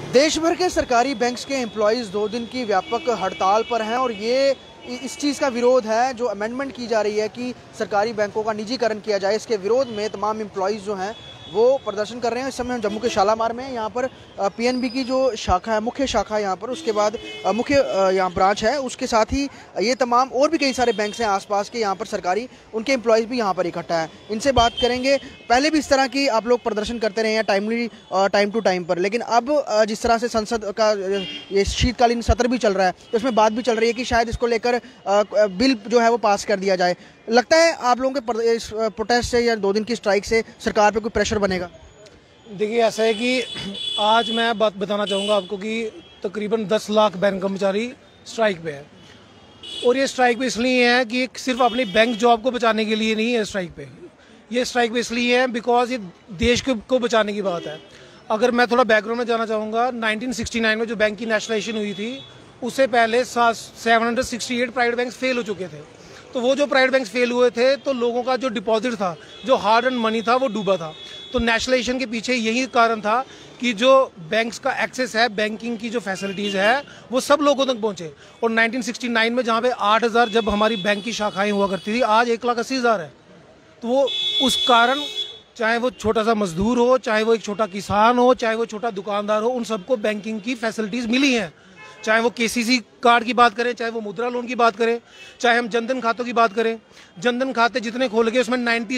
देश भर के सरकारी बैंक्स के एम्प्लॉयज़ 2 दिन की व्यापक हड़ताल पर हैं और ये इस चीज़ का विरोध है जो अमेंडमेंट की जा रही है कि सरकारी बैंकों का निजीकरण किया जाए। इसके विरोध में तमाम एम्प्लॉयज़ जो हैं वो प्रदर्शन कर रहे हैं। इस समय हम जम्मू के शालामार में, यहाँ पर पीएनबी की जो शाखा है, मुख्य शाखा यहाँ पर, उसके बाद मुख्य यहाँ ब्रांच है, उसके साथ ही ये तमाम और भी कई सारे बैंक्स हैं आसपास के यहाँ पर सरकारी, उनके एम्प्लॉयज़ भी यहाँ पर इकट्ठा है। इनसे बात करेंगे। पहले भी इस तरह की आप लोग प्रदर्शन करते रहे हैं टाइम टू टाइम पर, लेकिन अब जिस तरह से संसद का ये शीतकालीन सत्र भी चल रहा है तो इसमें बात भी चल रही है कि शायद इसको लेकर बिल जो है वो पास कर दिया जाए। लगता है आप लोगों के इस प्रोटेस्ट से या 2 दिन की स्ट्राइक से सरकार पे कोई प्रेशर बनेगा? देखिए, ऐसा है कि आज मैं बात बताना चाहूँगा आपको कि तकरीबन 10 लाख बैंक कर्मचारी स्ट्राइक पे है। और ये स्ट्राइक पे इसलिए है कि सिर्फ अपनी बैंक जॉब को बचाने के लिए नहीं है स्ट्राइक पे। ये स्ट्राइक पे इसलिए है बिकॉज ये देश को बचाने की बात है। अगर मैं थोड़ा बैकग्राउंड में जाना चाहूँगा, 1969 में जो बैंक की नेशनलाइजेशन हुई थी उससे पहले 768 प्राइवेट बैंक फेल हो चुके थे। तो वो जो प्राइवेट बैंक फेल हुए थे तो लोगों का जो डिपॉजिट था, जो हार्ड एंड मनी था, वो डूबा था। तो नेशनलाइजेशन के पीछे यही कारण था कि जो बैंक्स का एक्सेस है, बैंकिंग की जो फैसिलिटीज़ है, वो सब लोगों तक पहुंचे। और 1969 में जहाँ पे 8,000 जब हमारी बैंक की शाखाएं हुआ करती थी, आज 1,80,000 है। तो वो उस कारण, चाहे वो छोटा सा मजदूर हो, चाहे वो एक छोटा किसान हो, चाहे वो छोटा दुकानदार हो, उन सबको बैंकिंग की फैसिलिटीज़ मिली हैं। चाहे वो केसीसी कार्ड की बात करें, चाहे वो मुद्रा लोन की बात करें, चाहे हम जनधन खातों की बात करें। जनधन खाते जितने खोल गए उसमें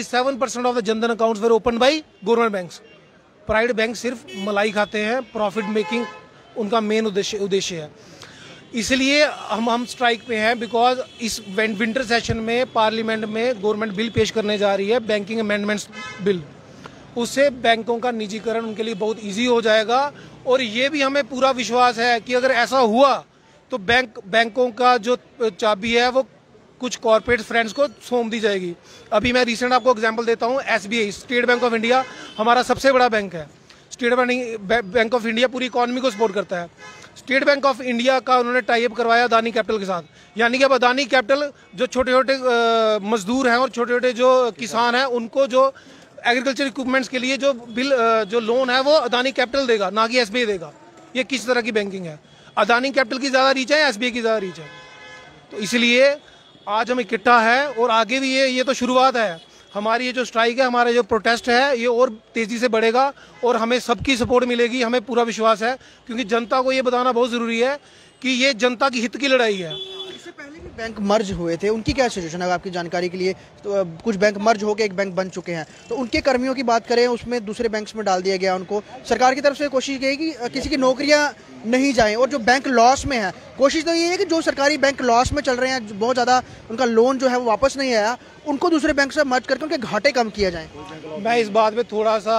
97% of the Jandhan accounts were open by government banks. Private bank सिर्फ मलाई खाते हैं, प्रॉफिट मेकिंग उनका मेन उद्देश्य है। इसलिए हम स्ट्राइक पे हैं बिकॉज इस विंटर सेशन में पार्लियामेंट में गवर्नमेंट बिल पेश करने जा रही है, बैंकिंग अमेंडमेंट्स बिल। उससे बैंकों का निजीकरण उनके लिए बहुत इजी हो जाएगा। और ये भी हमें पूरा विश्वास है कि अगर ऐसा हुआ तो बैंकों का जो चाबी है वो कुछ कॉर्पोरेट फ्रेंड्स को सौंप दी जाएगी। अभी मैं रिसेंट आपको एग्जांपल देता हूँ, SBI, state bank of India, हमारा सबसे बड़ा बैंक है। स्टेट बैंक ऑफ इंडिया पूरी इकॉनमी को सपोर्ट करता है। स्टेट बैंक ऑफ इंडिया का उन्होंने टाई अप करवाया अदानी कैपिटल के साथ, यानी कि अब अदानी कैपिटल जो छोटे छोटे मजदूर हैं और छोटे छोटे जो किसान हैं उनको जो एग्रीकल्चर इक्विपमेंट्स के लिए जो लोन है वो अदानी कैपिटल देगा, ना कि SBI देगा। ये किस तरह की बैंकिंग है? अदानी कैपिटल की ज़्यादा रीच है या SBI की ज़्यादा रीच है? तो इसलिए आज हम इकट्ठा है और आगे भी ये तो शुरुआत है। हमारी ये जो स्ट्राइक है, हमारा जो प्रोटेस्ट है, ये और तेज़ी से बढ़ेगा और हमें सबकी सपोर्ट मिलेगी। हमें पूरा विश्वास है क्योंकि जनता को ये बताना बहुत ज़रूरी है कि ये जनता की हित की लड़ाई है। इससे पहले भी बैंक मर्ज हुए थे, उनकी क्या सिचुएशन है? आपकी जानकारी के लिए, तो कुछ बैंक मर्ज होकर एक बैंक बन चुके हैं, तो उनके कर्मियों की बात करें, उसमें दूसरे बैंक्स में डाल दिया गया उनको। सरकार की तरफ से कोशिश की कि किसी की नौकरियां नहीं जाएं और जो बैंक लॉस में है, कोशिश तो ये है कि जो सरकारी बैंक लॉस में चल रहे हैं, बहुत ज़्यादा उनका लोन जो है वो वापस नहीं आया, उनको दूसरे बैंक से मर्ज करके उनके घाटे कम किया जाए। मैं इस बात पे थोड़ा सा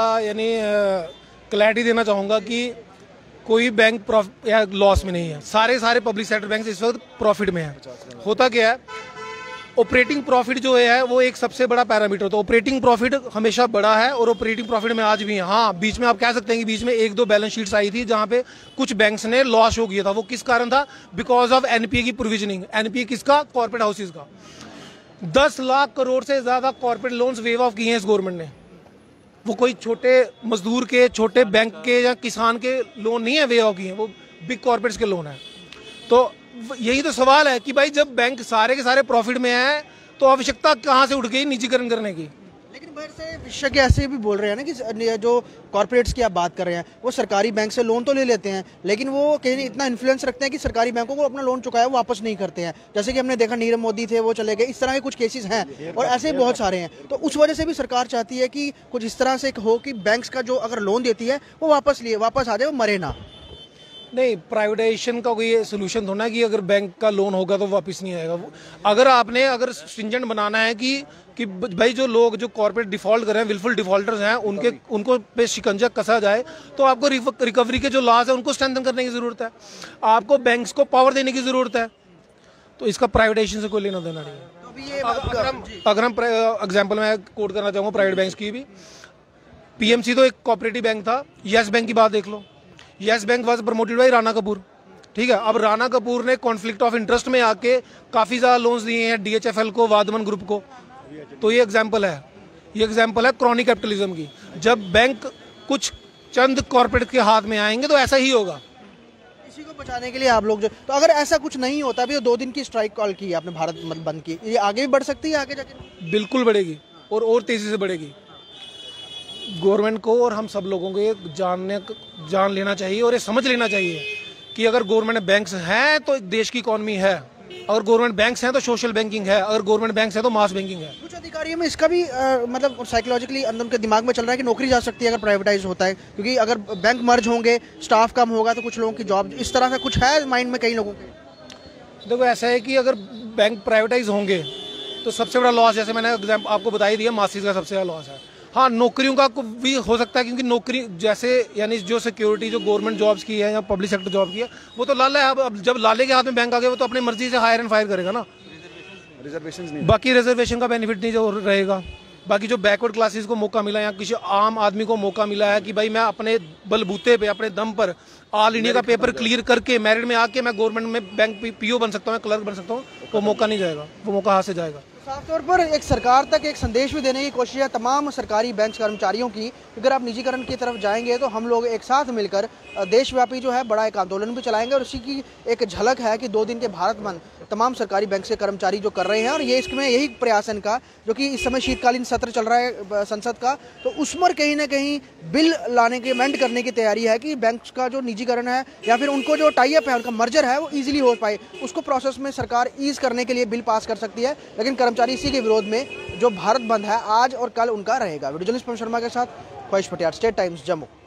क्लैरिटी देना चाहूँगा कि कोई बैंक या लॉस में नहीं है। सारे पब्लिक सेक्टर बैंक इस वक्त प्रॉफिट में है। होता क्या है, ऑपरेटिंग प्रॉफिट जो है वो एक सबसे बड़ा पैरामीटर होता है। ऑपरेटिंग प्रॉफिट हमेशा बड़ा है और ऑपरेटिंग प्रॉफिट में आज भी है। हाँ, बीच में आप कह सकते हैं कि बीच में 1-2 बैलेंस शीट्स आई थी जहाँ पे कुछ बैंक्स ने लॉस हो गया था। वो किस कारण था? बिकॉज ऑफ NPA की प्रोविजनिंग। NPA किसका? कॉर्पोरेट हाउसेज का। 10 लाख करोड़ से ज़्यादा कॉर्पोरेट लोन्स वेव ऑफ किए हैं इस गवर्नमेंट ने। वो कोई छोटे मजदूर के, छोटे बैंक के या किसान के लोन नहीं है वेव ऑफ किए हैं, वो बिग कॉर्पोरेट्स के लोन है। तो यही तो सवाल है कि भाई जब बैंक सारे के सारे प्रॉफिट में है तो आवश्यकता कहाँ से उठ गई निजीकरण करने की? लेकिन बाहर से विशेषज्ञ ऐसे भी बोल रहे हैं ना कि जो कॉर्पोरेट्स की आप बात कर रहे हैं वो सरकारी बैंक से लोन तो ले लेते हैं, लेकिन वो कहीं इतना इन्फ्लुएंस रखते हैं कि सरकारी बैंकों को अपना लोन चुकाया वो वापस नहीं करते हैं। जैसे कि हमने देखा नीरव मोदी थे, वो चले गए। इस तरह के कुछ केसेस हैं और ऐसे बहुत सारे हैं। तो उस वजह से भी सरकार चाहती है कि कुछ इस तरह से हो कि बैंक्स का जो अगर लोन देती है वो वापस आ जाए, वो मरे ना। नहीं, प्राइवेटाइजेशन का कोई सोल्यूशन थोड़ा कि अगर बैंक का लोन होगा तो वापस नहीं आएगा। अगर स्ट्रिंजेंट बनाना है कि भाई जो लोग जो कॉर्पोरेट डिफॉल्ट कर रहे हैं, विलफुल डिफॉल्टर्स हैं, उनको पे शिकंजा कसा जाए, तो आपको रिकवरी के जो लॉज है उनको स्ट्रेंथन करने की जरूरत है। आपको बैंक्स को पावर देने की जरूरत है। तो इसका प्राइवेटाइजेशन से कोई लेना देना नहीं है। अगर हम एग्जाम्पल मैं कोट करना चाहूँगा प्राइवेट बैंक की भी, PMC तो एक कोऑपरेटिव बैंक था। येस बैंक की बात देख लो। Yes Bank was promoted by Rana Kapoor. ठीक है, अब राणा कपूर ने कॉन्फ्लिक्ट ऑफ इंटरेस्ट में आके काफ़ी ज़्यादा लोन्स दिए हैं DHFL को, वाधवन ग्रुप को। तो ये एग्जाम्पल है क्रॉनिक कैपिटलिज्म की। जब बैंक कुछ चंद कॉर्पोरेट के हाथ में आएंगे तो ऐसा ही होगा। इसी को बचाने के लिए आप लोग जो, तो अगर ऐसा कुछ नहीं होता, अभी तो 2 दिन की स्ट्राइक कॉल की है आपने भारत बंद की, ये आगे भी बढ़ सकती है आगे जाके? बिल्कुल बढ़ेगी और तेज़ी से बढ़ेगी। गवर्नमेंट को और हम सब लोगों को ये जान लेना चाहिए और ये समझ लेना चाहिए कि अगर गवर्नमेंट बैंक्स हैं तो देश की इकॉनमी है, अगर गवर्नमेंट बैंक्स हैं तो सोशल बैंकिंग है, अगर गवर्नमेंट बैंक्स हैं तो मास बैंकिंग है। कुछ अधिकारियों में इसका भी मतलब साइकोलॉजिकली अंदर उनके दिमाग में चल रहा है कि नौकरी जा सकती है अगर प्राइवेटाइज होता है, क्योंकि अगर बैंक मर्ज होंगे, स्टाफ कम होगा तो कुछ लोगों की जॉब, इस तरह का कुछ है माइंड में कई लोगों के। देखो ऐसा है कि अगर बैंक प्राइवेटाइज होंगे तो सबसे बड़ा लॉस, जैसे मैंने आपको बता ही दिया, मासिस का सबसे बड़ा लॉस है। हाँ, नौकरियों का भी हो सकता है, क्योंकि नौकरी जैसे यानी जो सिक्योरिटी जो गवर्नमेंट जॉब्स की है या पब्लिक सेक्टर जॉब की है वो तो लाला है। अब जब लाले के हाथ में बैंक आ गए वो तो अपनी मर्जी से हायर एंड फायर करेगा ना। रिजर्वेशन नहीं, बाकी रिजर्वेशन का बेनिफिट नहीं जो रहेगा। बाकी जो बैकवर्ड क्लासेस को मौका मिला या किसी आम आदमी को मौका मिला है कि भाई मैं अपने बलबूते पे अपने दम पर ऑल इंडिया का पेपर क्लियर करके मेरिट में आके मैं गवर्नमेंट में बैंक पीओ बन सकता हूँ, क्लर्क बन सकता हूँ, वो मौका नहीं जाएगा, वो मौका हाथ से जाएगा। साफ तौर पर एक सरकार तक एक संदेश भी देने की कोशिश है तमाम सरकारी बैंक कर्मचारियों की, अगर आप निजीकरण की तरफ जाएंगे तो हम लोग एक साथ मिलकर देशव्यापी जो है बड़ा एक आंदोलन भी चलाएंगे। और उसी की एक झलक है कि 2 दिन के भारत बंद तमाम सरकारी बैंक के कर्मचारी जो कर रहे हैं, और ये इसमें यही प्रयास है इनका, जो कि इस समय शीतकालीन सत्र चल रहा है संसद का, तो उस पर कहीं ना कहीं बिल लाने के अमेंड करने की तैयारी है कि बैंक का जो निजीकरण है या फिर उनको जो टाई अप है, उनका मर्जर है, वो ईजिली हो पाए। उसको प्रोसेस में सरकार ईज करने के लिए बिल पास कर सकती है, लेकिन कर्मचारी इसी के विरोध में जो भारत बंद है आज और कल उनका रहेगा। वीडियो जर्नलिस्ट पवन शर्मा के साथ ख्वाहिश पटियार, स्टेट टाइम्स, जम्मू।